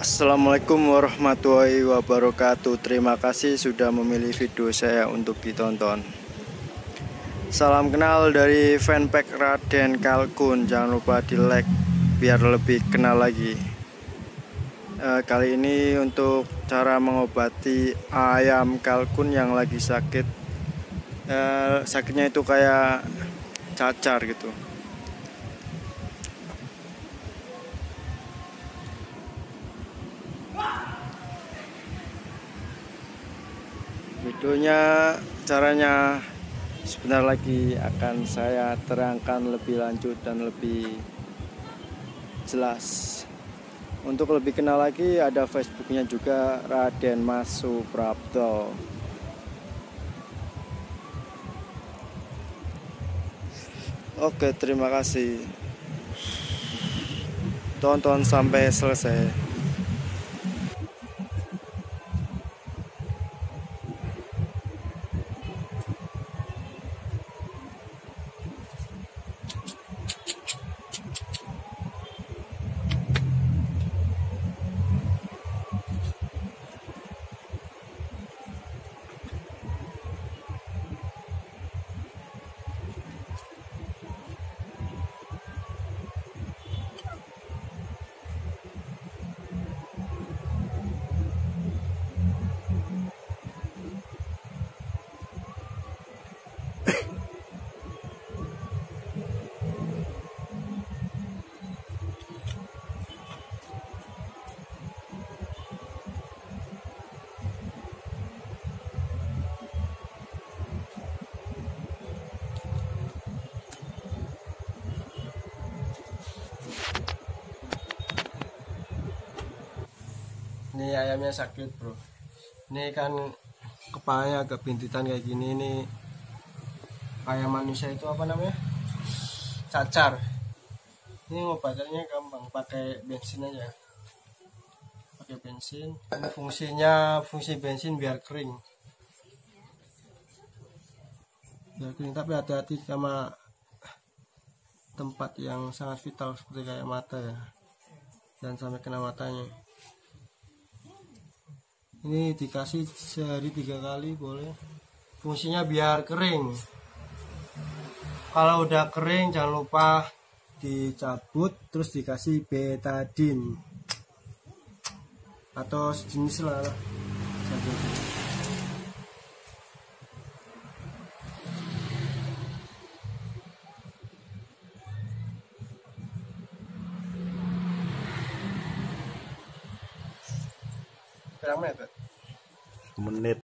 Assalamualaikum warahmatullahi wabarakatuh. Terima kasih sudah memilih video saya untuk ditonton. Salam kenal dari fanpage Raden Kalkun. Jangan lupa di like biar lebih kenal lagi. Kali ini untuk cara mengobati ayam kalkun yang lagi sakit. Sakitnya itu kayak cacar gitu. Videonya, caranya sebentar lagi akan saya terangkan lebih lanjut dan lebih jelas. Untuk lebih kenal lagi, ada Facebooknya juga, Raden Mas Suprapto. Oke, terima kasih. Tonton sampai selesai. Ini ayamnya sakit, bro. Ini kan kepalanya agak bintitan kayak gini. Ini ayam manusia itu apa namanya? Cacar. Ini ngobatannya gampang, pakai bensin aja. Pakai bensin. Fungsi bensin biar kering. Biar kering, tapi hati-hati sama tempat yang sangat vital seperti kayak mata ya. Dan sampai kena matanya. Ini dikasih sehari 3 kali boleh. Fungsinya biar kering. Kalau udah kering jangan lupa dicabut terus dikasih betadine atau sejenis lah. Berapa menit? Menit.